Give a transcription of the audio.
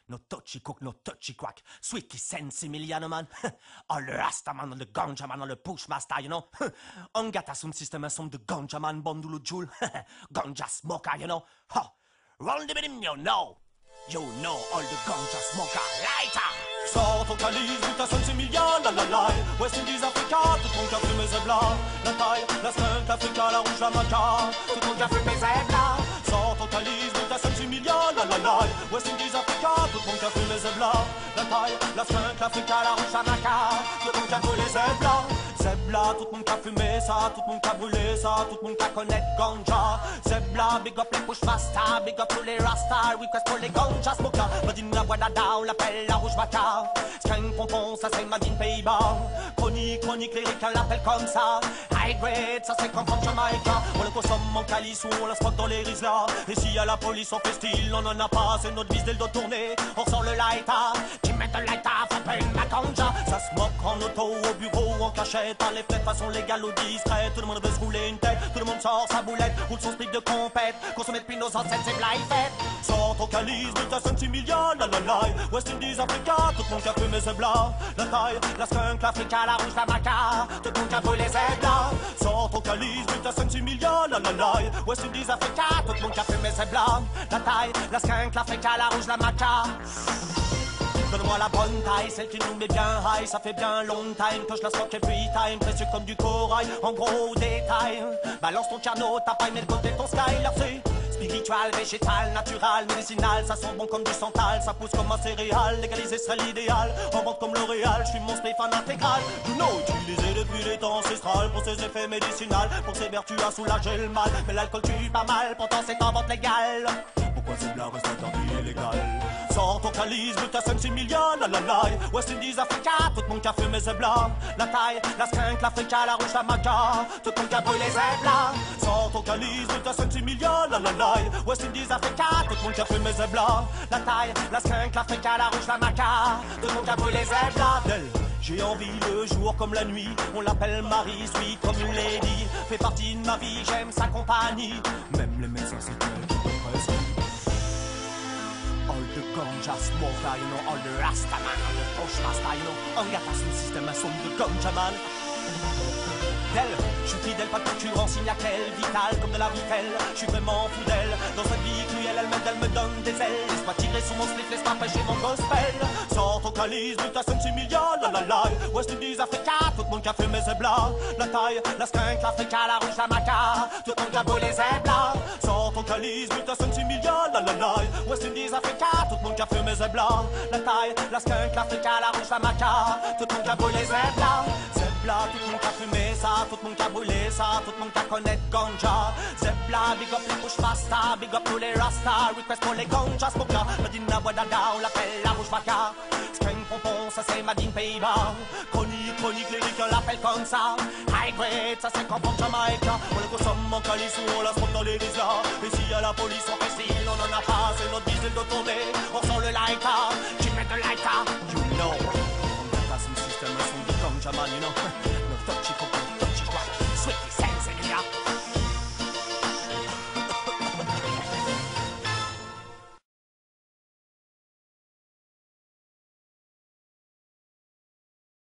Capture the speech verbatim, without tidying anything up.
No touchy cook, no touchy quack. Sweetie sensi miliano man. All the rasta man, all the ganja man, all the push master, you know. On gata son système som de ganja man, bondulu jul. Ganja smoker, you know. Ha. Roll the bidim, you know. You know all the ganja smoker. Lighter. Sors ton calice, mutation c'est million, la la la. West Indies, Africa, tout ton café mes zéblas. La taille, la skunk, l'Africa, la rouge, la maca. Tout ton café mes zéblas. Sors ton calice, mutation c'est million, la la la. West Indies, Africa, tout ton café mes zéblas. La taille, la skunk, l'Africa, la rouge, la maca. Tout ton café les zéblas. Zebla, tout le monde qui a fumé ça, tout le monde qui a brûlé ça, tout le monde qui a connaît ganja. Zebla, big up les push rasta, big up tous les rasta, request pour les ganja smoker. Madine la Guadada, on l'appelle la rouge vaca. Skunk pompon, ça c'est Madine Pays-Bas. Chronique, chronique lyrique, on l'appelle comme ça. High grade, ça c'est comme from Jamaica. On le consomme en calice ou on la spot dans les rislas. Et si à la police on fait style, on en a pas, c'est notre vis dès le dos tourné. On sort le lighter, tu mets le lighter, faut ma ganja. Ça smoke en auto, au bureau, en cachette. Par les fenêtres, façon légale ou discrète. Tout le monde veut se rouler une tête, tout le monde sort sa boulette, roule son split de compète. Consommé depuis nos ancêtres, c'est blind fête. Sors ton calice, de ta cinq millions, la la la. West Indies, Africa, tout le monde qui a fumé ses blas. La taille, la skunk, l'Africa, la rouge, la maca. Tout le monde qui a brûlé ses blas. Sors ton calice, de ta cinq millions, la la la. West Indies, Africa, tout le monde qui a fumé ses blas. La taille, la skunk, l'Africa, la rouge, la maca. Donne-moi la bonne taille, celle qui nous met bien high. Ça fait bien long time que je la smoke every time. Précieux comme du corail, en gros détail. Balance ton carnot, ta paille, mets de côté ton sky. Leur c'est spiritual, végétal, natural, médicinal. Ça sent bon comme du santal, ça pousse comme un céréal. Légalisé serait l'idéal, en vente comme L'Oréal. Je suis mon spliff en intégral. You know, utilisé depuis les temps ancestrales. Pour ses effets médicinaux, pour ses vertus à soulager le mal. Mais l'alcool tue pas mal, pourtant c'est en vente légale. Pourquoi c'est blanc reste interdit et légal? Sors ton calice, but à cinq six millions, la la la. West Indies, Africa, tout le monde qui a fumé ses blancs. La taille, la skunk, l'Africa, la rouge, la maca. Tout le monde qui a brûlé ses blancs. Sors ton calice, but à cinq six millions, la la la. West Indies, Africa, tout le monde qui a fumé ses blancs. La taille, la skunk, l'Africa, la rouge, la maca. Tout le monde qui a brûlé ses blancs. J'ai envie le jour comme la nuit. On l'appelle Marie, sweet comme une lady. Fait partie de ma vie, j'aime sa compagnie. Même les médecins c'est elle qui peut presque. All the ganja smoker, you know, all the rasta man, all the push master, you know. On gata son système, un son de ganja man. D'elle, je suis fidèle, pas de concurrence, il n'y a qu'elle, vitale comme de la vitelle. Je suis vraiment fou d'elle, dans sa vie cruelle, elle m'aide, elle me donne des ailes. Laisse-moi tirer sur mon slip, laisse-moi prêcher mon gospel. Sors ton calice, but à cinq six millions, la la la. West Indies, Africa, tout le monde qui a fait mes zéblas. La taille, la skunk, l'Africa, la rouge, la maca. Tout le monde qui a brûlé les zéblas. Sors ton calice, but à cinq six millions, la la la. West Indies, Africa, tout le monde qui a fait mes zéblas. La taille, la skunk, l'Africa, la rouge, la maca. Tout le monde qui a brûlé les zéblas. Zebla, tout le monde qui a fumé ça. Tout le monde qui a brûlé ça, tout le monde qui a connaît ganja. Zebla, big up les push rasta, big up tous les rasta. Request pour les ganja smokers. Madina Wadada, on l'appelle la rouge vaca. Skunk pompon, ça c'est Madine Pays-Bas. Chronique, chronique lyrique, on l'appelle comme ça. High grade, ça c'est comme from Jamaica. On le consomme en calice ou on la smoke dans les rislas. Et si à la police on fait style, on en a pas, c'est notre diesel de tourner. On sent le lighter, tu mets de lighter, you know. On gata son système, un son de ganja man, you know. No touchy